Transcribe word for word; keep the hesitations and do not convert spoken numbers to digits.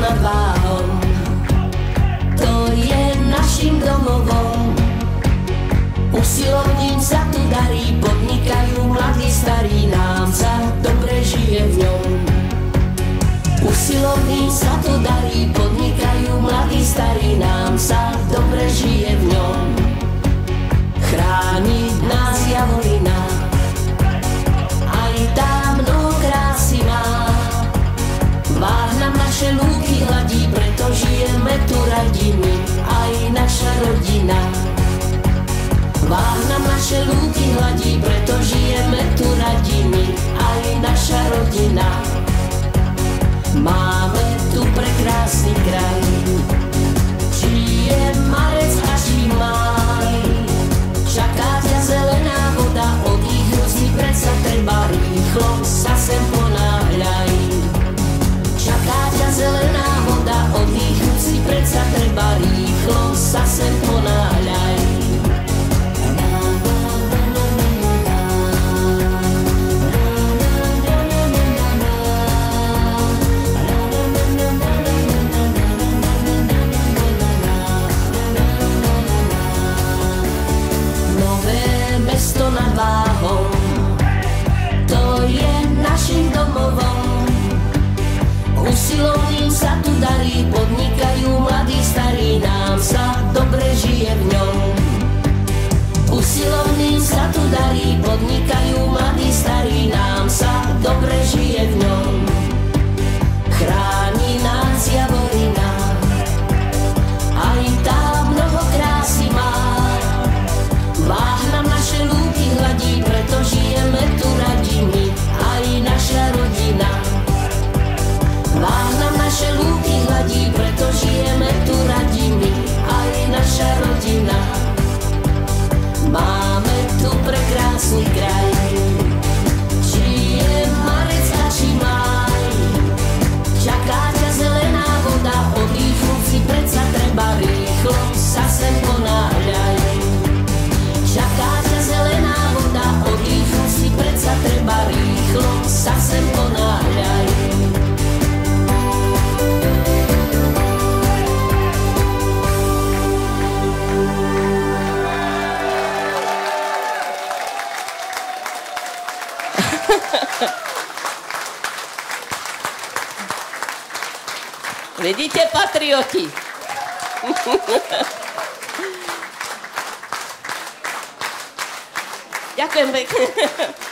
nad Váhom, to je našim domovom. Usilovním sa tu darí, podnikajú mladí starí, nám sa dobre žije v ňom. Usilovním sa tu darí, podnikajú mladí starí, nám sa dobre žije v ňom. Chráni nás Javorina, aj tá mnoho krásy má. Váh nám naše lúky hladí, preto žijeme tu radi my, aj naša rodina. Váh nám naše lúky hladí, preto žijeme tu radi my, aj naša rodina. Máme tu prekrásny kraj, či je marec a či máj. Čaká ťa zelená voda, od ich hrozí predsa treba, rýchlo sa sem ponáhľaj. Čaká ťa zelená voda, od ich hrozí predsa treba, rýchlo sa sem ponáhľaj. Nad Váhom, to je našim domovom. Usilovným sa tu darí, podnikajú mladí starí, nám sa dobre žije v ňom. Usilovným sa tu darí, podnikajú mladí starí, nám sa dobre žije v ňom. Chráni nás Javorina, aj tá mnoho krásy má. Váh nám naše lúky hladí, preto žijeme tu radi my, aj naša rodina. Váh nám naše lúky hladí, preto žijeme tu radi my, aj naša rodina. Máme tu prekrásny kraj, či je marec a či máj. Čaká ťa zelená voda, oddychnúť si predsa treba, rýchlo sa sem ponáhľaj. Čaká ťa zelená voda, oddychnúť si predsa treba, rýchlo sa sem ponáhľaj. Vidíte, patrioti? Ďakujem pekne.